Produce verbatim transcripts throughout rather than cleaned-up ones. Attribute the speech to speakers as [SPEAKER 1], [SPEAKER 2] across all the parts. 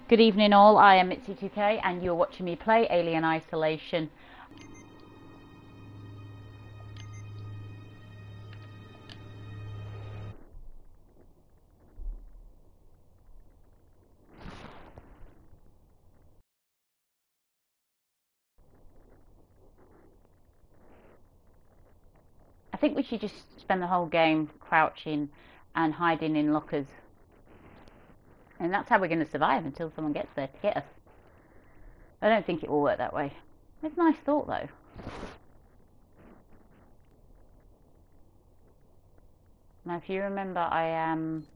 [SPEAKER 1] Good evening all, I am Mitzi two K and you're watching me play Alien Isolation. I think we should just spend the whole game crouching and hiding in lockers. And that's how we're going to survive until someone gets there to get us. I don't think it will work that way. It's a nice thought though. Now if you remember, I am...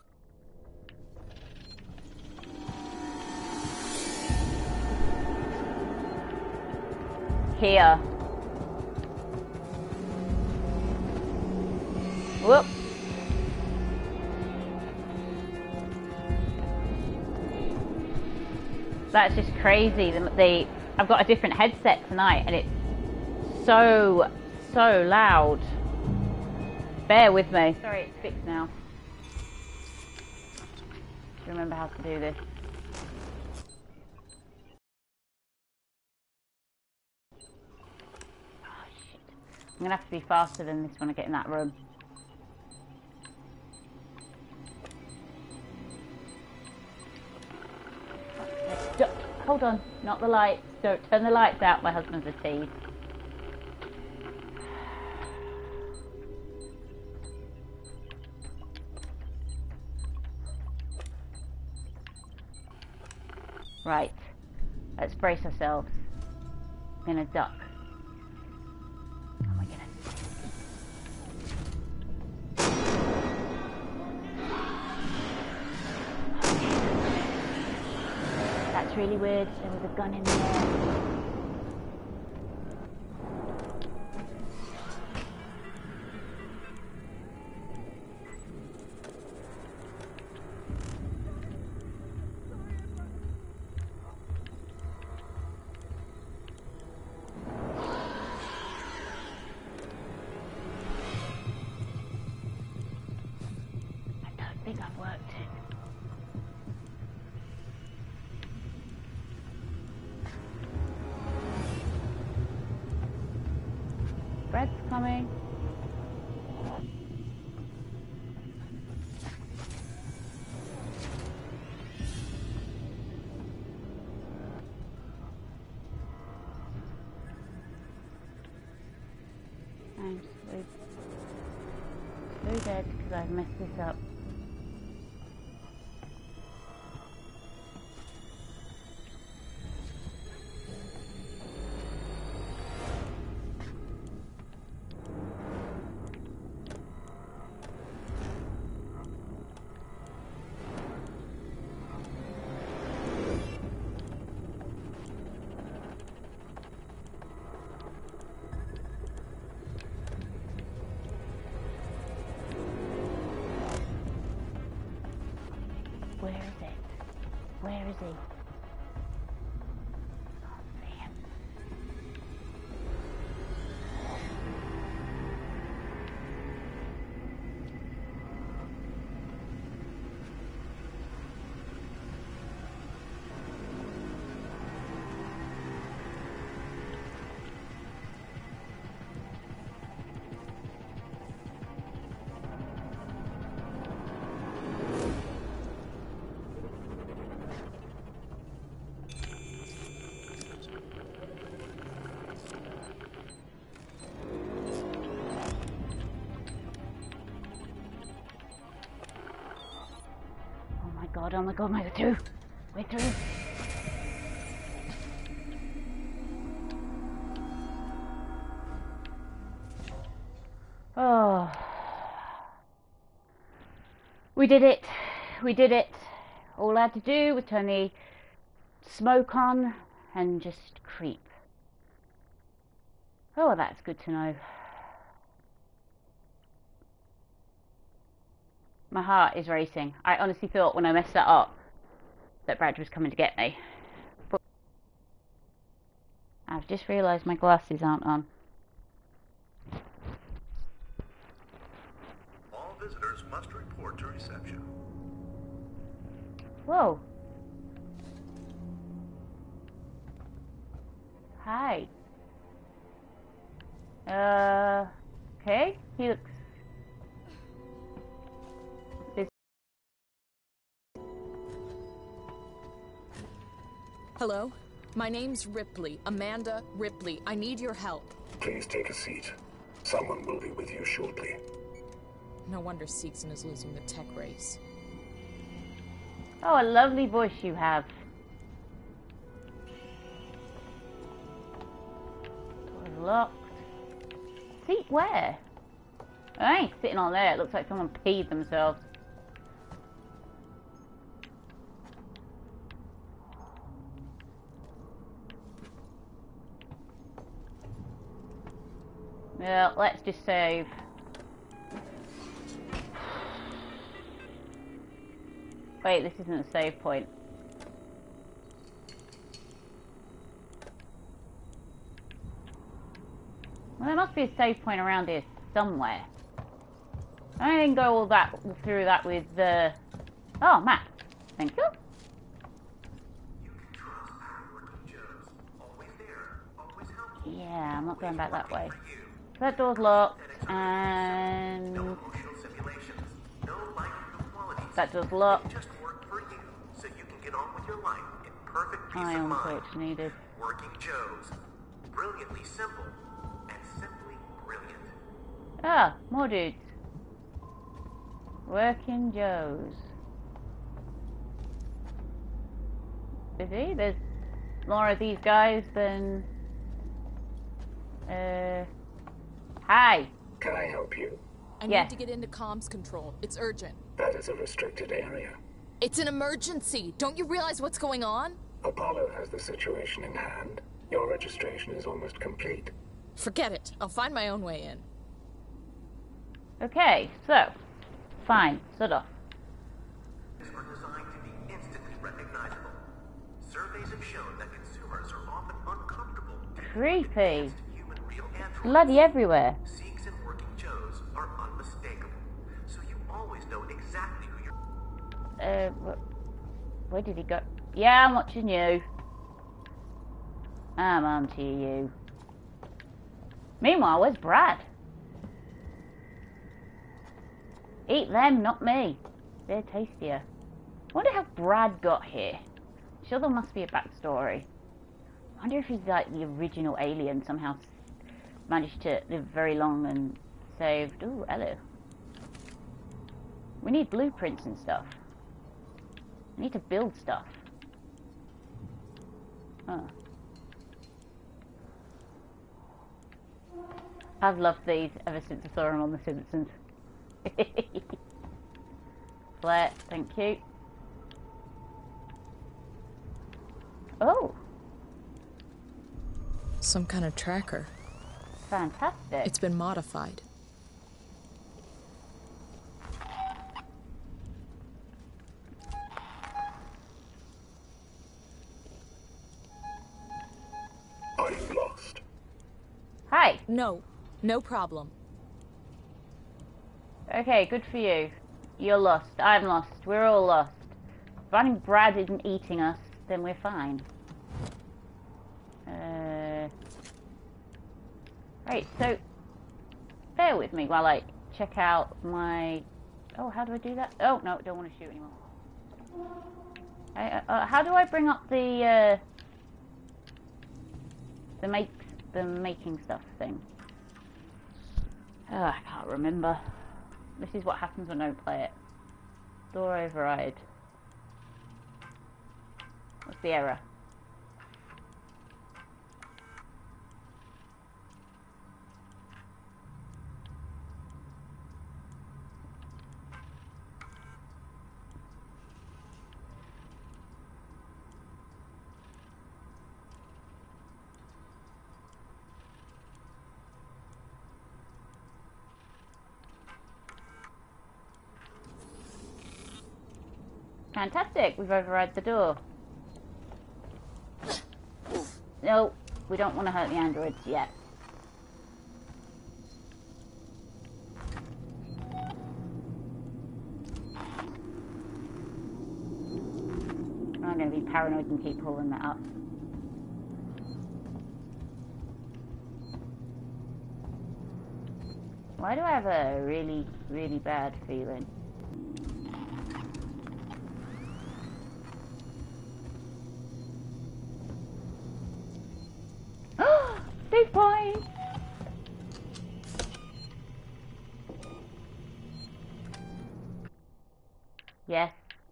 [SPEAKER 1] here. Whoop. That's just crazy. The, the I've got a different headset tonight and it's so, so loud. Bear with me. Sorry, it's fixed now. Remember how to do this. Oh shit. I'm gonna have to be faster than this when I get in that room. Hold on, not the lights. Don't turn the lights out, my husband's a tease. Right, let's brace ourselves. I'm gonna duck. Oh my goodness. That's really weird. There was a gun in there. I think I've worked it. Bread's coming. I'm so, so dead because I've messed this up. Where is it? Where is he? Can't see him. God, oh my God, we're through. We're through. Oh. We did it. We did it. All I had to do was turn the smoke on and just creep. Oh, that's good to know. My heart is racing. I honestly thought when I messed that up that Brad was coming to get me. But I've just realised my glasses aren't on.
[SPEAKER 2] All visitors must report to reception.
[SPEAKER 1] Whoa. Hi. Uh, okay. He looks... This...
[SPEAKER 2] Hello? My name's Ripley. Amanda Ripley. I need your help.
[SPEAKER 3] Please take a seat. Someone will be with you shortly.
[SPEAKER 2] No wonder Seegson is losing the tech race.
[SPEAKER 1] Oh, a lovely voice you have. Door's locked. Seat where? I ain't sitting on there. It looks like someone peed themselves. Well, let's just save. Wait, this isn't a save point. Well, there must be a save point around here somewhere. I didn't go all that through that with the. Uh... Oh, map. Thank you. Yeah, I'm not going back that way. That door's locked, and that door's locked. Ion torch needed.
[SPEAKER 4] Working Joes. Brilliantly simple and simply brilliant.
[SPEAKER 1] Ah, more dudes. Working Joes. Busy? There's more of these guys than... Uh... Hi!
[SPEAKER 3] Can I help you?
[SPEAKER 2] I
[SPEAKER 1] Yes.
[SPEAKER 2] need to get into comms control. It's urgent.
[SPEAKER 3] That is a restricted area.
[SPEAKER 2] It's an emergency. Don't you realize what's going on?
[SPEAKER 3] Apollo has the situation in hand. Your registration is almost complete.
[SPEAKER 2] Forget it. I'll find my own way in.
[SPEAKER 1] Okay, so... Fine, shut off.
[SPEAKER 4] Are designed to be instantly recognizable. Surveys have shown that consumers are often uncomfortable.
[SPEAKER 1] Creepy.
[SPEAKER 4] Human real androids.
[SPEAKER 1] Bloody everywhere.
[SPEAKER 4] Seeks and working Joes are unmistakable, so you always know exactly who you're.
[SPEAKER 1] Uh, wh where did he go? Yeah, I'm watching you. I'm on to you. Meanwhile, where's Brad? Eat them, not me. They're tastier. I wonder how Brad got here. I'm sure there must be a backstory. I wonder if he's like the original alien, somehow managed to live very long and saved. Ooh, hello. We need blueprints and stuff. We need to build stuff. Oh. I've loved these ever since I saw them on The Simpsons. Flare, thank you. Oh.
[SPEAKER 2] Some kind of tracker.
[SPEAKER 1] Fantastic.
[SPEAKER 2] It's been modified.
[SPEAKER 3] Are you lost?
[SPEAKER 1] Hi.
[SPEAKER 2] No, no problem.
[SPEAKER 1] Okay, good for you. You're lost. I'm lost. We're all lost. If I think Brad isn't eating us, then we're fine. Uh, right, so bear with me while I check out my... Oh, how do I do that? Oh, no, don't want to shoot anymore. I, uh, uh, how do I bring up the... Uh, the make the making stuff thing? Oh, I can't remember. This is what happens when I don't play it. Door override. What's the error? Fantastic, we've override the door. No, we don't want to hurt the androids yet. I'm going to be paranoid and keep pulling that up. Why do I have a really, really bad feeling? Two points! Yes.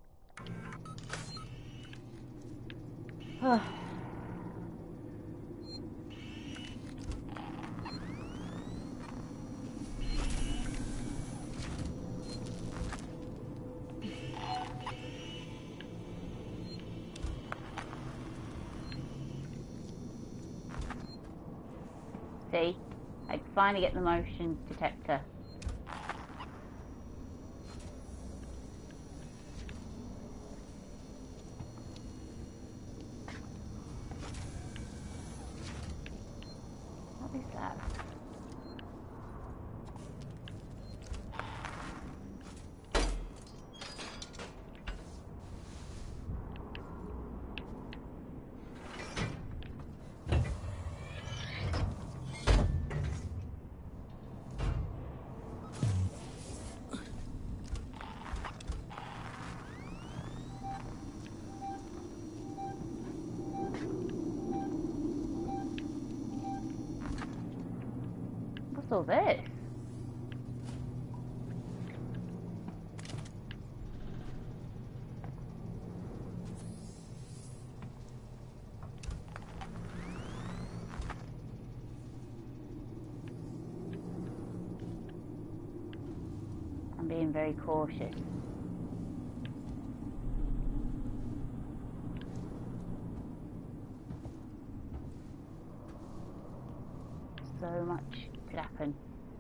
[SPEAKER 1] See? I finally get the motion detector. What is that? What's all this? I'm being very cautious. So much could happen.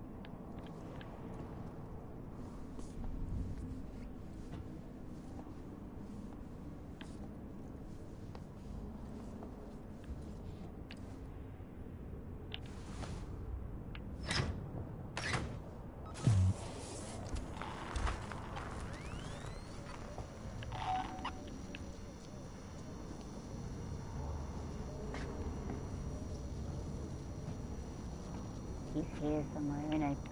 [SPEAKER 1] He's here somewhere, isn't he?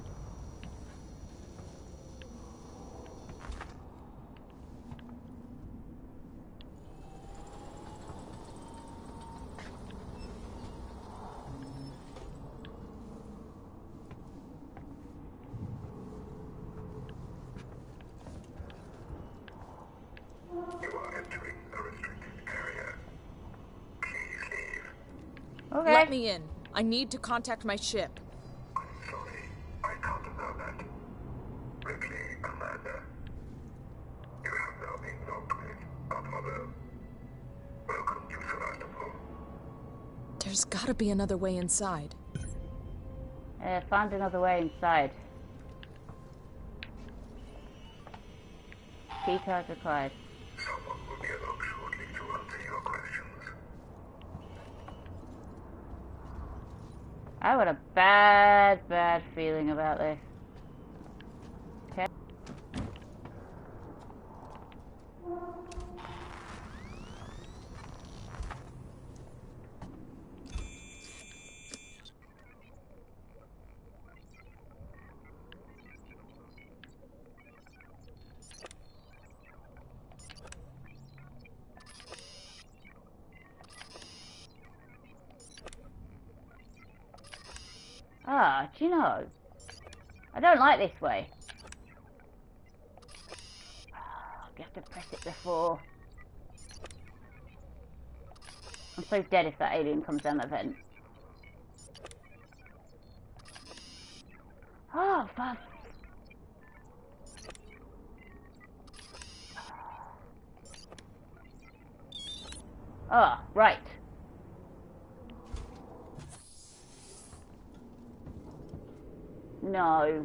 [SPEAKER 3] You are entering a restricted area. Please leave.
[SPEAKER 1] Okay.
[SPEAKER 2] Let me in. I need to contact my ship.
[SPEAKER 3] I'm sorry, I can't allow that. Ripley, Amanda, you have now been locked with Apollo. Welcome to Sevastopol.
[SPEAKER 2] There's gotta be another way inside.
[SPEAKER 1] Uh, find another way inside. Key card required.
[SPEAKER 3] Someone will be along shortly to answer your questions.
[SPEAKER 1] I got a bad, bad feeling about this. Okay. Ah, do you know? I don't like this way. You have to press it before. I'm so dead if that alien comes down the vent. Oh, fuck. Oh, right. No.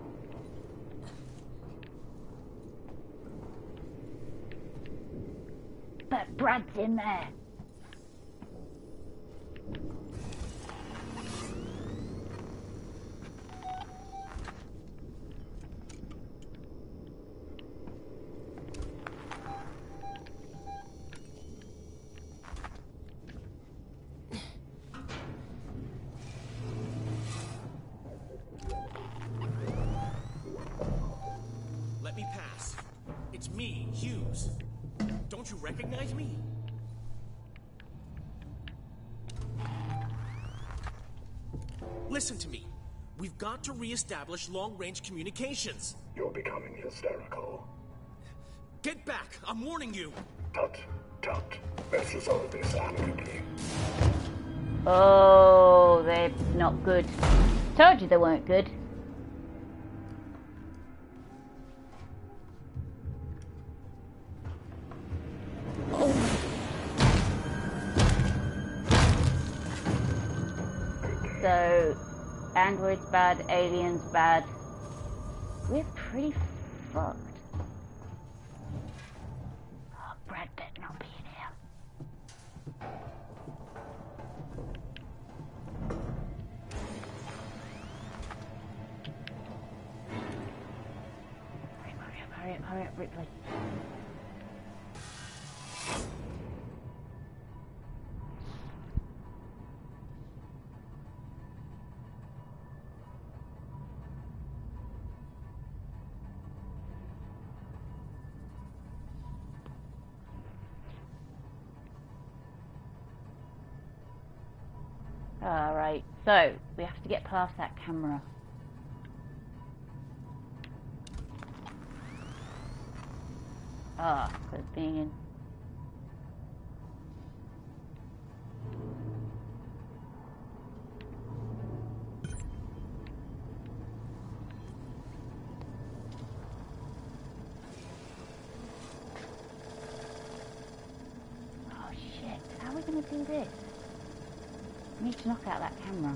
[SPEAKER 1] But Brad's in there.
[SPEAKER 5] recognize me? Listen to me. We've got to re-establish long-range communications.
[SPEAKER 3] You're becoming hysterical.
[SPEAKER 5] Get back! I'm warning you!
[SPEAKER 3] Tut, tut. Let's resolve this amicably.
[SPEAKER 1] Oh, they're not good. Told you they weren't good. So, androids bad, aliens bad. We're pretty fucked. Oh, Brad better not be in here. Hurry up, hurry up, hurry up, hurry up, Ripley. Alright, so we have to get past that camera. Ah, because being in. Oh shit, how are we going to do this? We need to knock out that camera.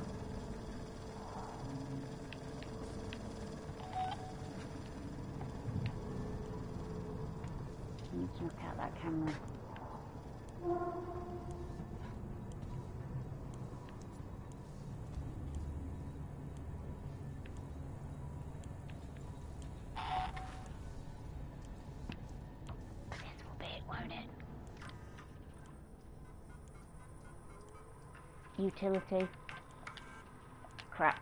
[SPEAKER 1] We need to knock out that camera. This will be it, won't it? Utility. Crap.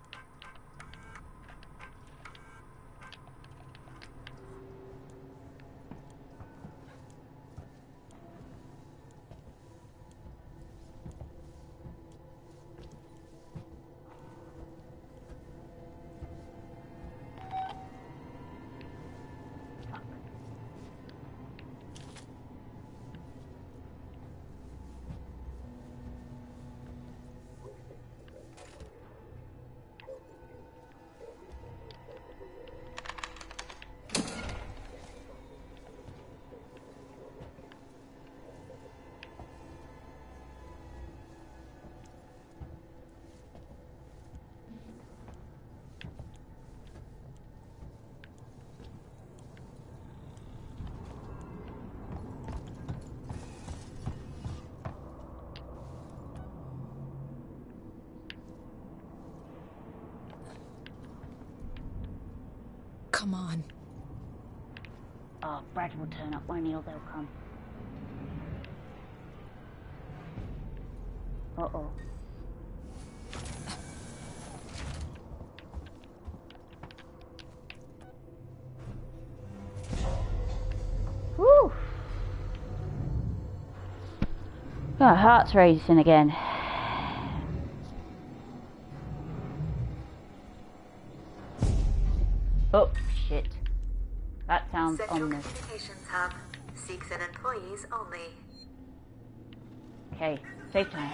[SPEAKER 2] Come on.
[SPEAKER 1] Oh, Brad will turn up, won't he? Or they'll come. Uh-oh. Whew! My heart's racing again. Oh, shit. That sounds
[SPEAKER 6] Central
[SPEAKER 1] ominous.
[SPEAKER 6] Communications Hub. Seeks and employees only.
[SPEAKER 1] Okay, save time.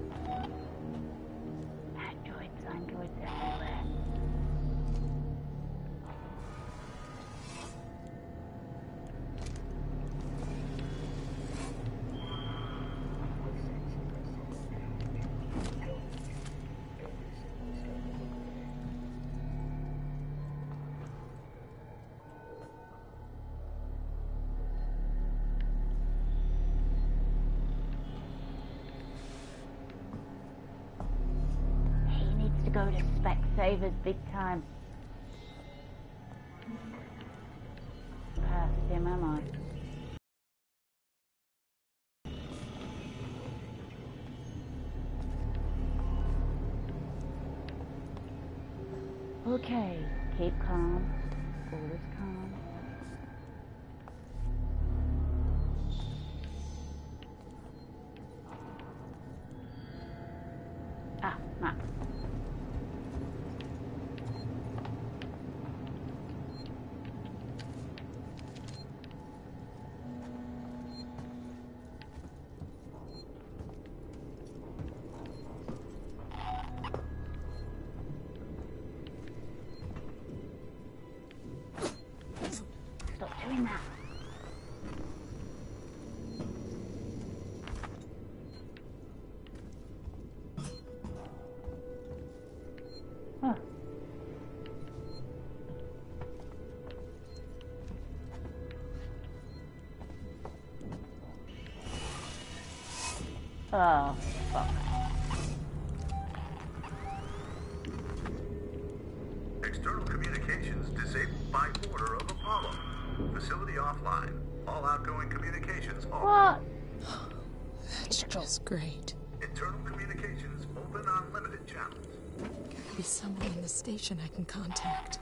[SPEAKER 1] Androids, androids everywhere. go to Specsavers big time. Past him, am I? Okay, keep calm. All is calm. Ah, map. Stop doing that. Huh. Oh, fuck.
[SPEAKER 3] External communications disabled by order of Apollo. Facility offline. All outgoing communications off.
[SPEAKER 1] What?
[SPEAKER 2] That feels great.
[SPEAKER 3] Internal communications open on limited channels.
[SPEAKER 2] Gotta be someone in the station I can contact.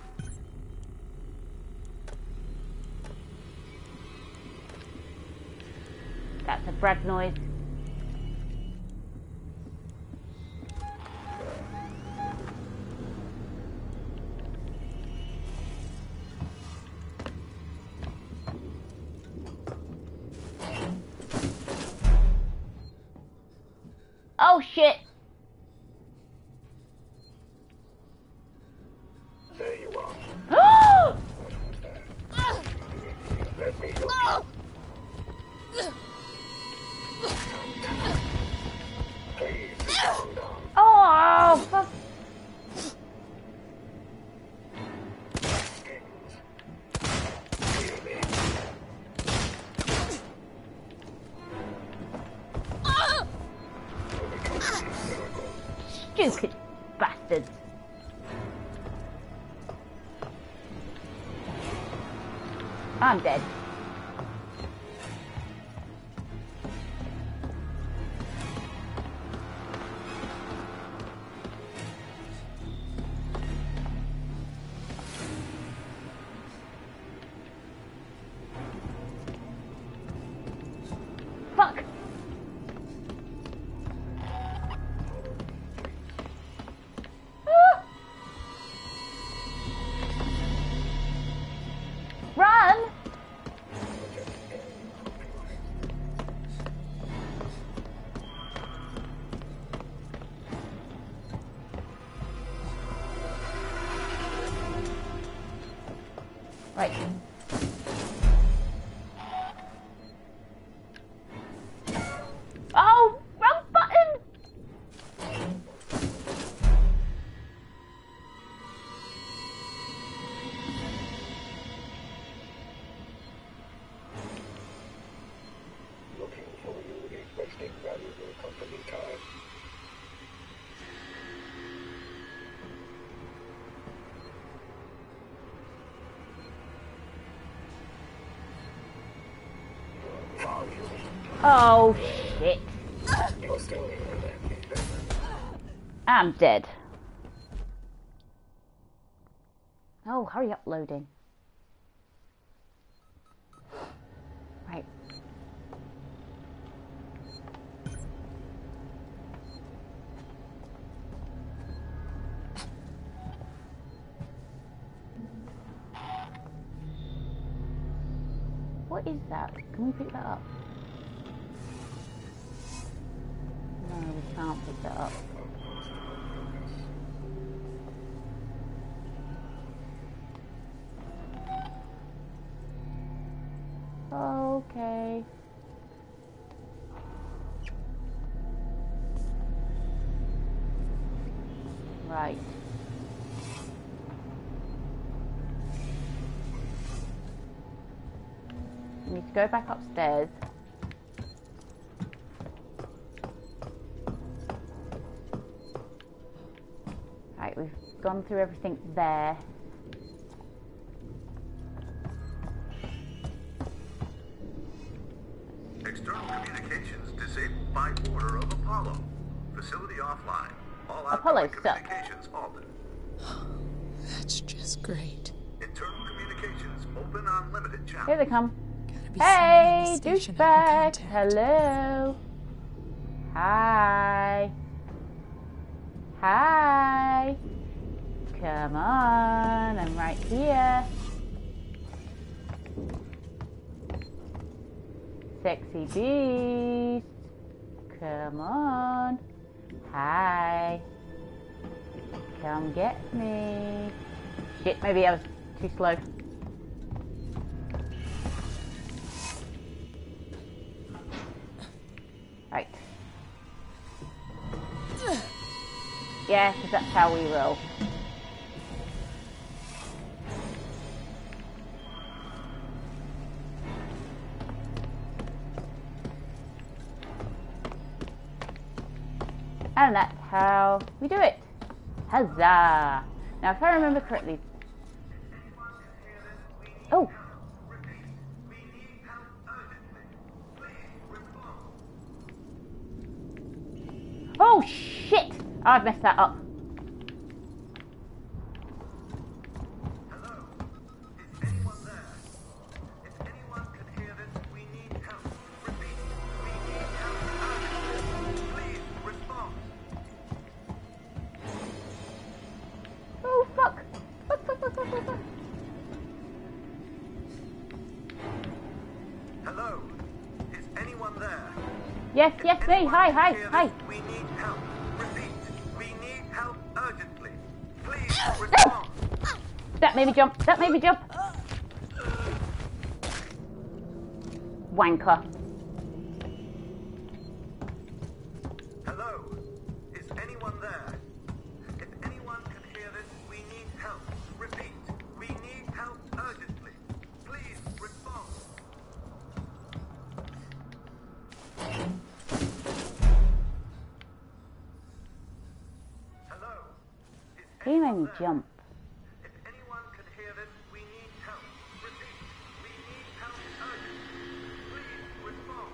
[SPEAKER 1] That's a Brad noise. Oh shit!
[SPEAKER 3] There you are.
[SPEAKER 1] Oh!
[SPEAKER 3] Let me help you. Please calm down.
[SPEAKER 1] Oh, fuck. Stupid bastards. I'm dead. Fuck. Ah. Run! Right. Oh, wrong button!
[SPEAKER 3] Looking for you is wasting valuable company time. Found you.
[SPEAKER 1] Oh, shit.
[SPEAKER 3] You're still here then.
[SPEAKER 1] I'm dead. Oh, hurry up, loading. Right. What is that? Can we pick that up? No, we can't pick that up. Okay. Right. We need to go back upstairs. Right. Right, we've gone through everything there.
[SPEAKER 3] External communications disabled by order of Apollo. Facility offline. All
[SPEAKER 1] Apollo
[SPEAKER 3] outgoing
[SPEAKER 1] sucks.
[SPEAKER 3] communications halted.
[SPEAKER 2] That's just great.
[SPEAKER 3] Internal communications open on limited channels.
[SPEAKER 1] Here they come.
[SPEAKER 2] Gotta be
[SPEAKER 1] Hey,
[SPEAKER 2] someone in the station I can
[SPEAKER 1] douchebag.
[SPEAKER 2] contact.
[SPEAKER 1] Hello. Hi. Hi. Come on, I'm right here. Sexy beast. Come on. Hi. Come get me. Shit, maybe I was too slow. Right. Yeah, because that's how we roll. And that's how we do it. Huzzah! Now, if I remember correctly... Oh! Oh, shit! I've messed that up.
[SPEAKER 3] Hello? Is anyone there? If anyone can hear this, we need help. Repeat, we need help urgently. Please respond.
[SPEAKER 1] Oh, fuck! Fuck, fuck, fuck, fuck, fuck, fuck.
[SPEAKER 3] Hello? Is anyone there?
[SPEAKER 1] Yes, yes, me.
[SPEAKER 3] Anyone
[SPEAKER 1] Hi,
[SPEAKER 3] can
[SPEAKER 1] hi,
[SPEAKER 3] hear
[SPEAKER 1] hi.
[SPEAKER 3] this, we need help. Repeat, we need help urgently. Please respond.
[SPEAKER 1] That made me jump. That made me jump. Wanker.
[SPEAKER 3] Hello? Is anyone there? If anyone can hear this, we need help. Repeat, we need help urgently. Please respond. Hello? Is
[SPEAKER 1] He made
[SPEAKER 3] anyone
[SPEAKER 1] me
[SPEAKER 3] there?
[SPEAKER 1] jump.
[SPEAKER 3] If anyone can hear this, we need help. Repeat, we need help urgently. Please respond.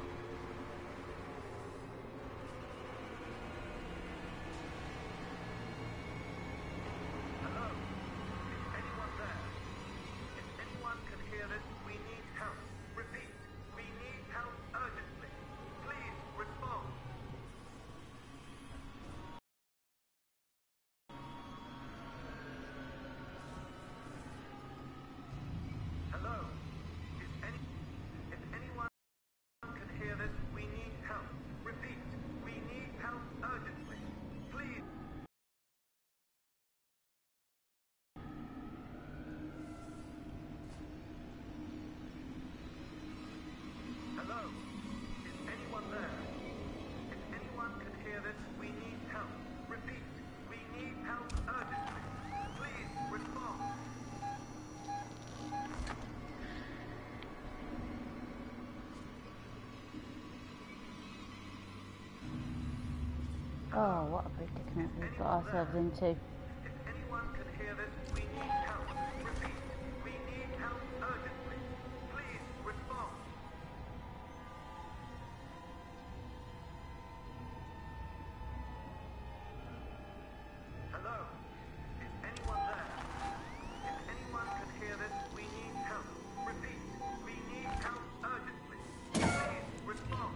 [SPEAKER 3] Hello? Is anyone there? If anyone can hear this, we need help. Repeat, we need help urgently. Please respond. Hello? Is any if anyone can hear this, we need help. Repeat, we need help urgently. Please. Hello? Is anyone there? If anyone can hear this, we need help. Repeat, we need help urgently. Please respond.
[SPEAKER 1] Oh, what a predicament we've got ourselves into.
[SPEAKER 3] If anyone can hear this, we need help. Repeat, we need help urgently. Please respond. Hello? Is anyone there? If anyone can hear this, we need help. Repeat, we need help urgently. Please respond.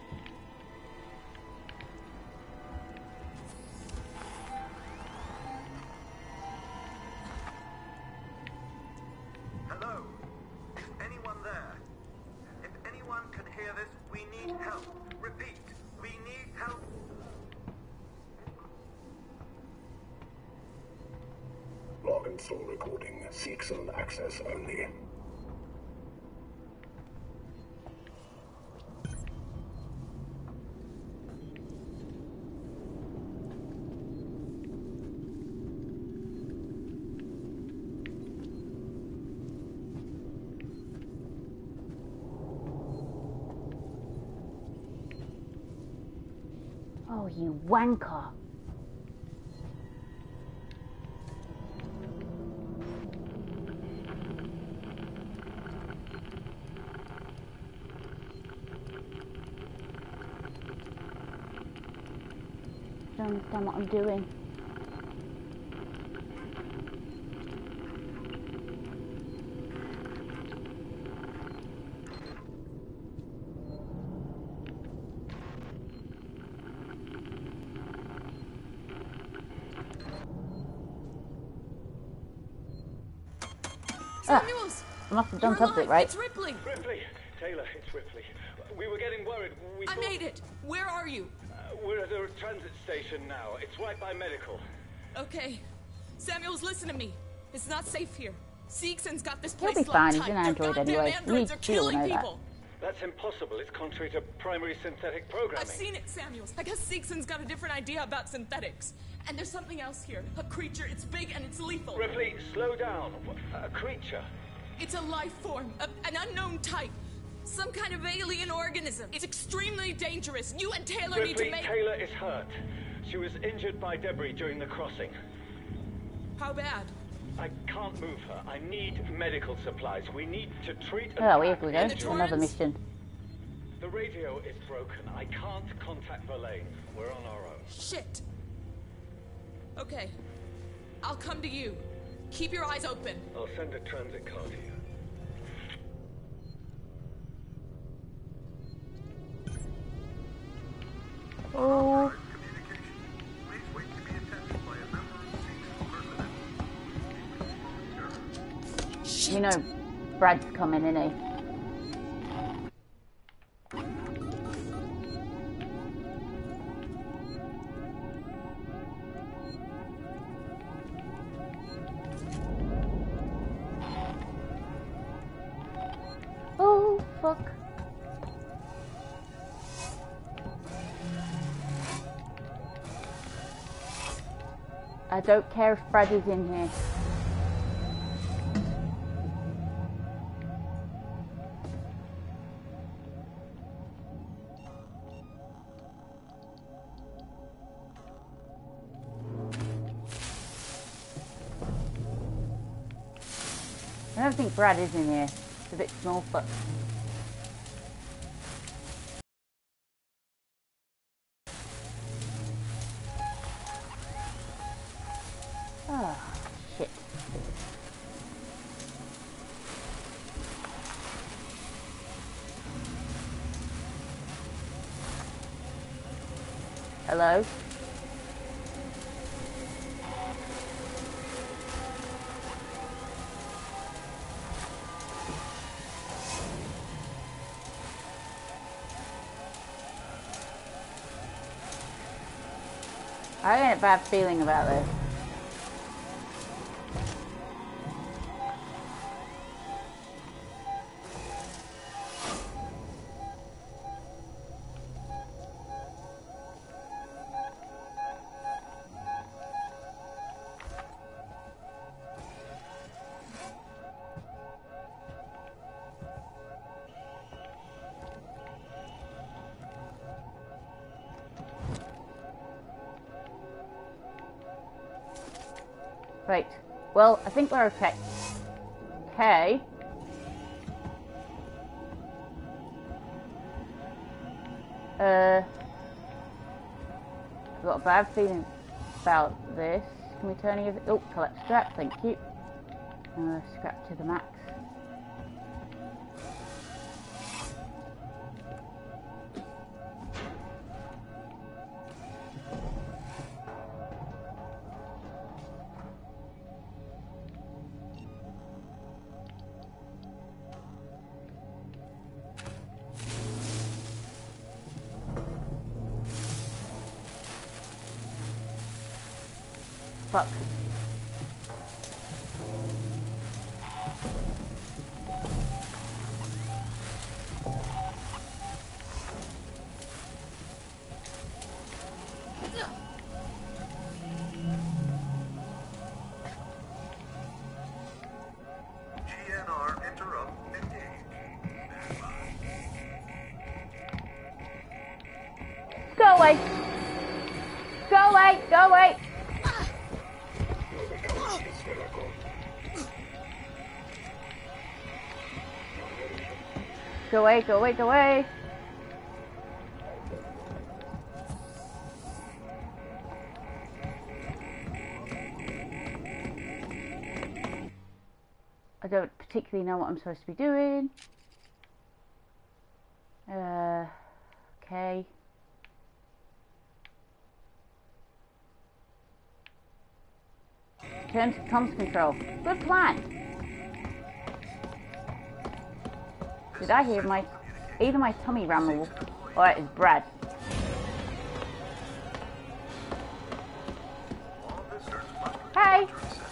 [SPEAKER 3] Hello? Is anyone there? If anyone can hear this, we need help. Repeat, we need help.
[SPEAKER 7] Log and store recording. Seek-zone access only.
[SPEAKER 1] Oh, you wanker. don't understand what I'm doing.
[SPEAKER 2] Samuels!
[SPEAKER 1] I must have done
[SPEAKER 2] You're
[SPEAKER 1] something,
[SPEAKER 2] alive.
[SPEAKER 1] right?
[SPEAKER 2] It's Ripley!
[SPEAKER 3] Ripley! Taylor, it's Ripley. We were getting worried. We
[SPEAKER 2] I
[SPEAKER 3] thought-
[SPEAKER 2] made it! Where are you?
[SPEAKER 3] Uh, we're at a transit station now. It's right by medical.
[SPEAKER 2] Okay. Samuels, listen to me. It's not safe here. Seegson's got this
[SPEAKER 1] He'll
[SPEAKER 2] place
[SPEAKER 1] be fine,
[SPEAKER 2] locked
[SPEAKER 1] he's
[SPEAKER 2] tight.
[SPEAKER 1] an
[SPEAKER 2] Their
[SPEAKER 1] android
[SPEAKER 2] goddamn
[SPEAKER 1] anyway.
[SPEAKER 2] androids
[SPEAKER 1] We
[SPEAKER 2] are
[SPEAKER 1] do
[SPEAKER 2] killing
[SPEAKER 1] know that.
[SPEAKER 2] people.
[SPEAKER 3] That's impossible. It's contrary to primary synthetic programming.
[SPEAKER 2] I've seen it, Samuels. I guess Seegson's got a different idea about synthetics. And there's something else here. A creature. It's big and it's lethal.
[SPEAKER 3] Ripley, slow down. A creature.
[SPEAKER 2] It's a life form, a, an unknown type. Some kind of alien organism. It's extremely dangerous. You and Taylor need
[SPEAKER 3] Ripley,
[SPEAKER 2] to make...
[SPEAKER 3] Taylor is hurt. She was injured by debris during the crossing.
[SPEAKER 2] How bad?
[SPEAKER 3] I can't move her. I need medical supplies. We need to treat and
[SPEAKER 1] Oh, here
[SPEAKER 3] pack
[SPEAKER 1] we
[SPEAKER 3] the
[SPEAKER 1] go.
[SPEAKER 3] injured.
[SPEAKER 1] Another
[SPEAKER 2] Torrens?
[SPEAKER 1] mission.
[SPEAKER 3] The radio is broken. I can't contact Verlaine. We're on our own.
[SPEAKER 2] Shit. Okay. I'll come to you. Keep your eyes open.
[SPEAKER 3] I'll send a transit car to you.
[SPEAKER 1] Oh,
[SPEAKER 4] Please wait to be attended by a member of Seeks personnel.
[SPEAKER 2] Shit.
[SPEAKER 1] you know, Brad's coming, isn't he? Oh, fuck. I don't care if Brad is in here. I don't think Brad is in here. It's a bit small, but... Oh, shit. Hello? I get a bad feeling about this. Right. Well, I think we're okay. Okay. Uh, I've got a bad feeling about this. Can we turn it? Oh, collect scrap. Thank you. Uh, scrap to the max. Fuck.
[SPEAKER 4] G N R interrupt engaged.
[SPEAKER 1] Go away. Go away. Go away. Go away, go away, go away. I don't particularly know what I'm supposed to be doing. Uh, okay. Turn to comms control. Good plan. Did I hear my... Either my tummy rumble or it is Brad. Hey!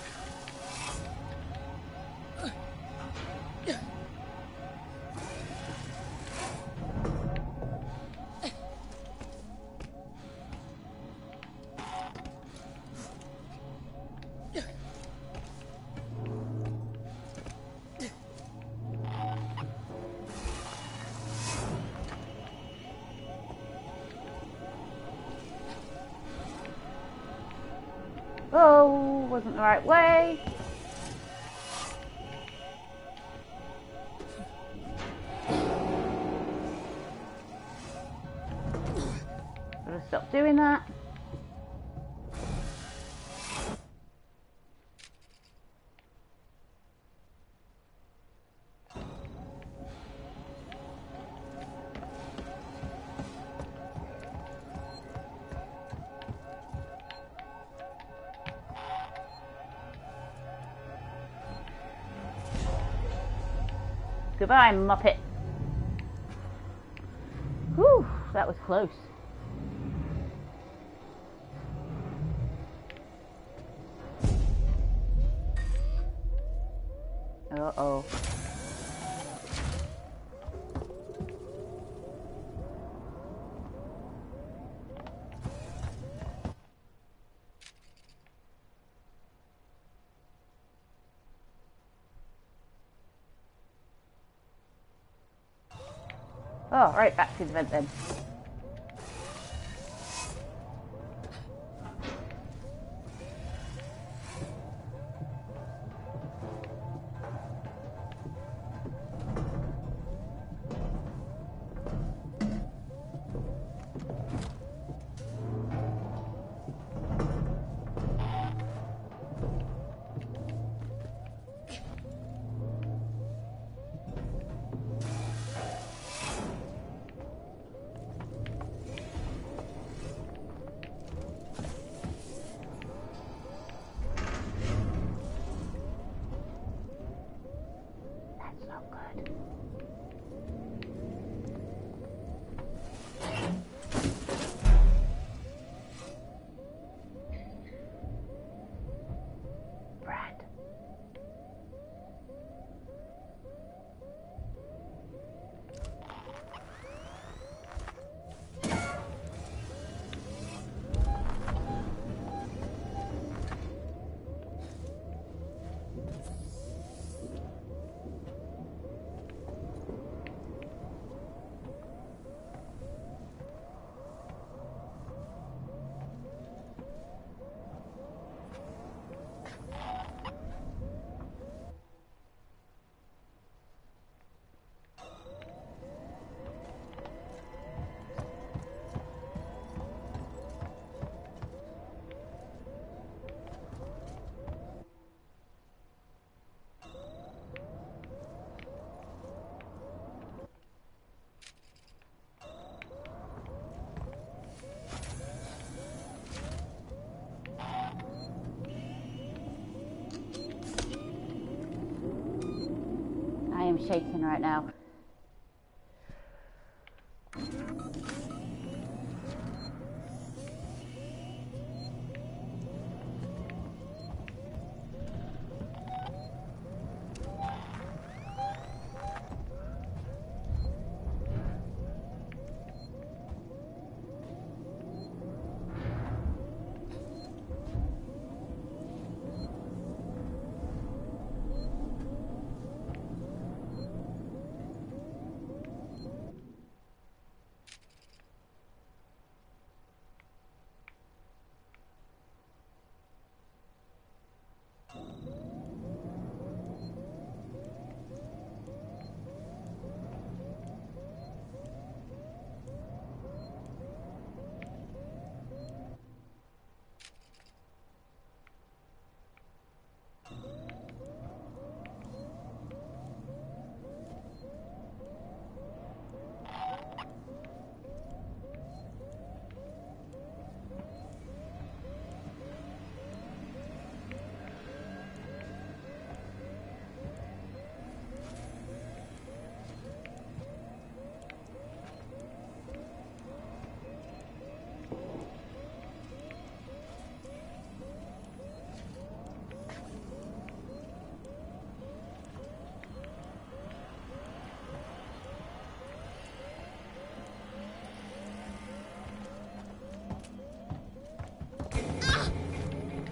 [SPEAKER 1] Oh, wasn't the right way. Gotta stop doing that. Goodbye, Muppet. Whew, that was close. Uh-oh. Oh, right, back to the vent then. I am shaking right now.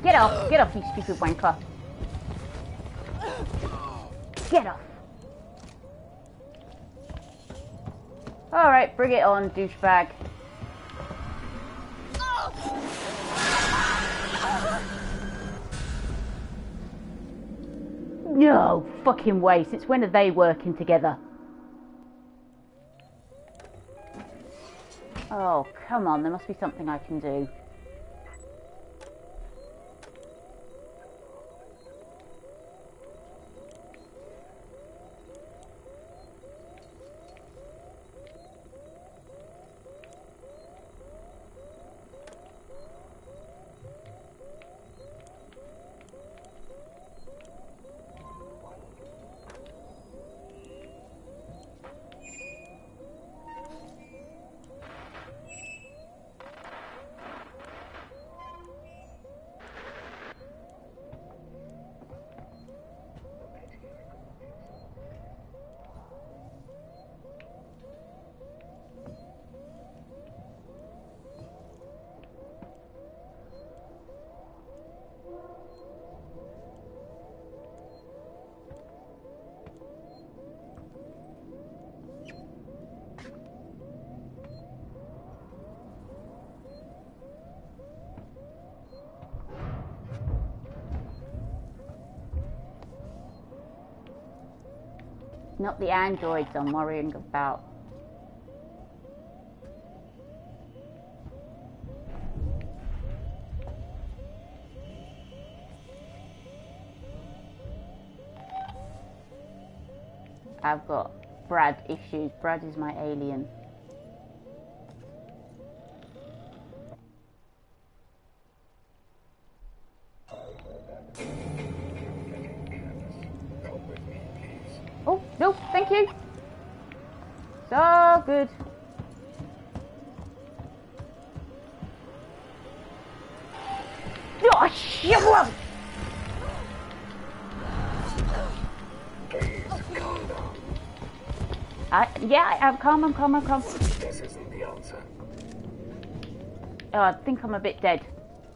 [SPEAKER 1] Get off! Get off, you stupid wanker! Get off! Alright, bring it on, douchebag. No fucking way, since when are they working together? Oh, come on, there must be something I can do. Not the androids I'm worrying about. I've got Brad issues. Brad is my alien. Oh, no, thank you. So good. Oh, shit! I, yeah, I'm calm, I'm calm, I'm calm.
[SPEAKER 7] This isn't the answer.
[SPEAKER 1] Oh, I think I'm a bit dead.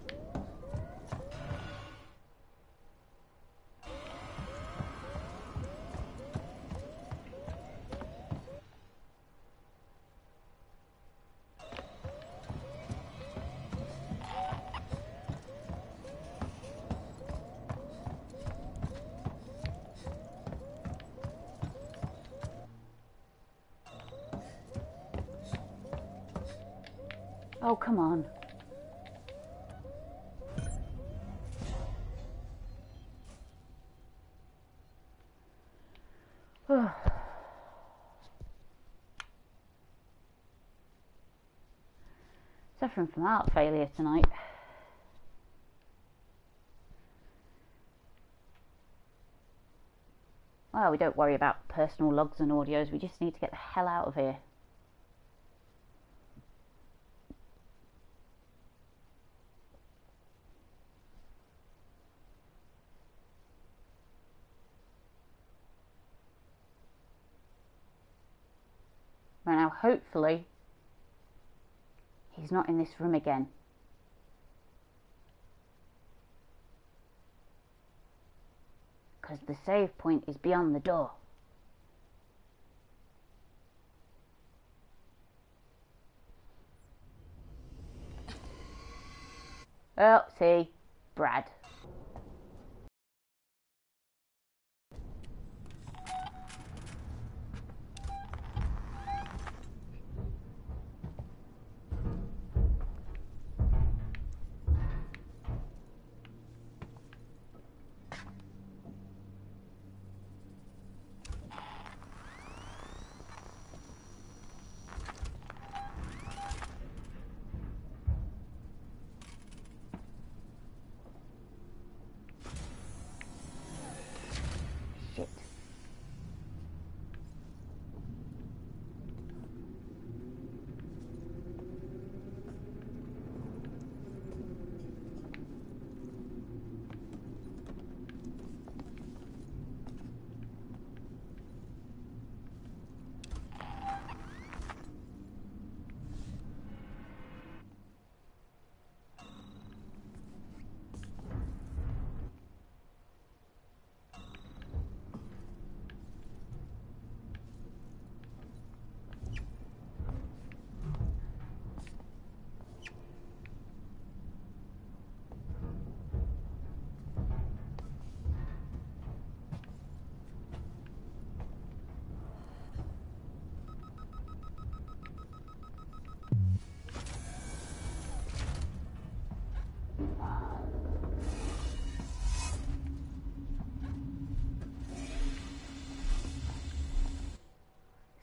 [SPEAKER 1] Oh, come on. Suffering from heart failure tonight. Well, we don't worry about personal logs and audios, we just need to get the hell out of here. Right now, hopefully, he's not in this room again. Because the save point is beyond the door. Oh, see, Brad.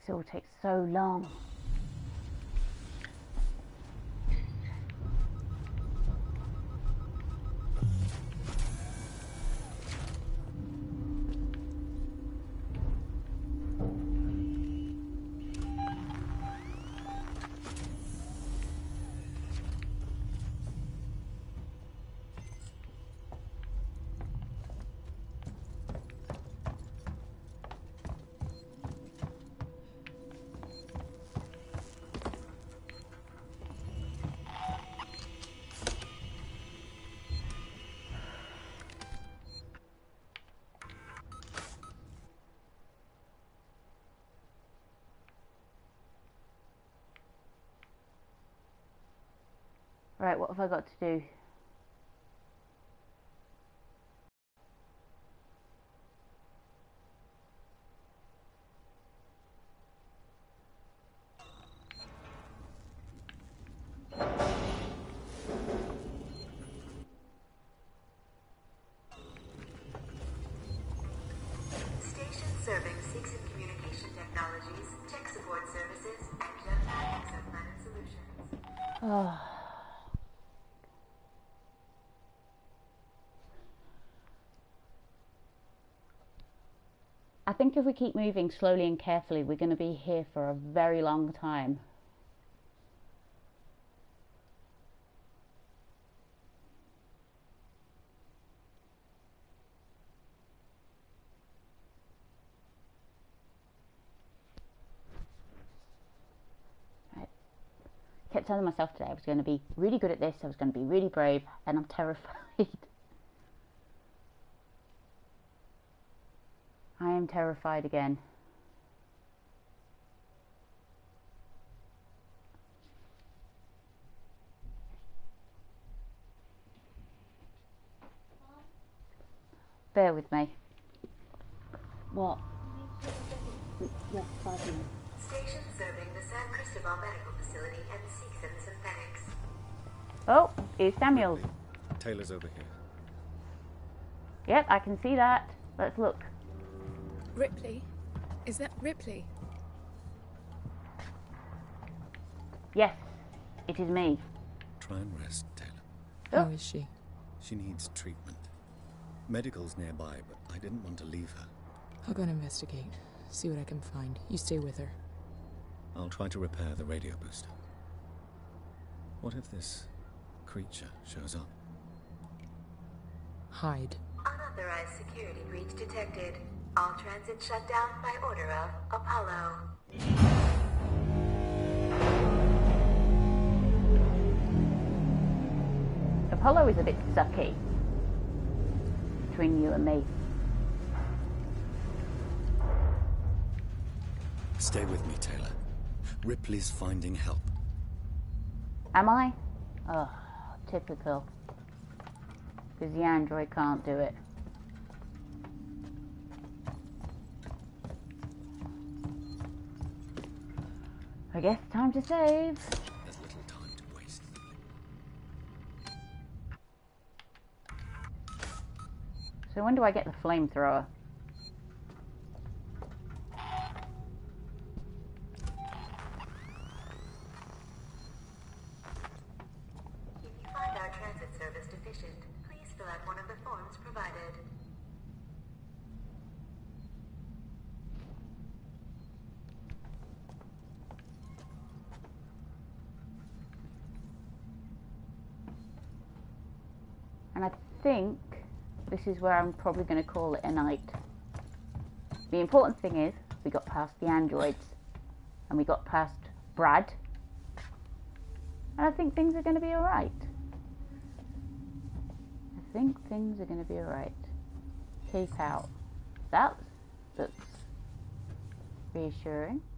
[SPEAKER 1] This all takes so long. Right, what have I got to do?
[SPEAKER 6] Station serving Seeks and Communication Technologies, tech support services, and Gemini exoplanet solutions.
[SPEAKER 1] Oh. I think if we keep moving slowly and carefully, we're going to be here for a very long time. I kept telling myself today I was going to be really good at this, I was going to be really brave, and I'm terrified. I am terrified again. Bear with me. What? Yes, five minutes.
[SPEAKER 6] Station serving the San Cristobal Medical Facility and Seeks and Synthetics.
[SPEAKER 1] Oh, here's Samuel.
[SPEAKER 8] Taylor's over here.
[SPEAKER 1] Yep, I can see that. Let's look.
[SPEAKER 2] Ripley? Is that Ripley?
[SPEAKER 1] Yes, it is me.
[SPEAKER 8] Try and rest, Taylor.
[SPEAKER 2] How is she?
[SPEAKER 8] She needs treatment. Medical's nearby, but I didn't want to leave her.
[SPEAKER 2] I'll go and investigate. See what I can find. You stay with her.
[SPEAKER 8] I'll try to repair the radio booster. What if this creature shows up?
[SPEAKER 2] Hide.
[SPEAKER 6] Unauthorized security breach detected. All transit shut down by order of Apollo.
[SPEAKER 1] Apollo is a bit sucky between you and me.
[SPEAKER 8] Stay with me, Taylor. Ripley's finding help.
[SPEAKER 1] Am I? Oh, typical. Because the android can't do it. I guess time to save.
[SPEAKER 8] There's little time to waste.
[SPEAKER 1] So when do I get the flamethrower?
[SPEAKER 6] If you find our transit service deficient, please fill out one of the forms provided.
[SPEAKER 1] And I think this is where I'm probably going to call it a night. The important thing is we got past the androids and we got past Brad, and I think things are going to be alright. I think things are going to be alright. Keep out. That looks reassuring.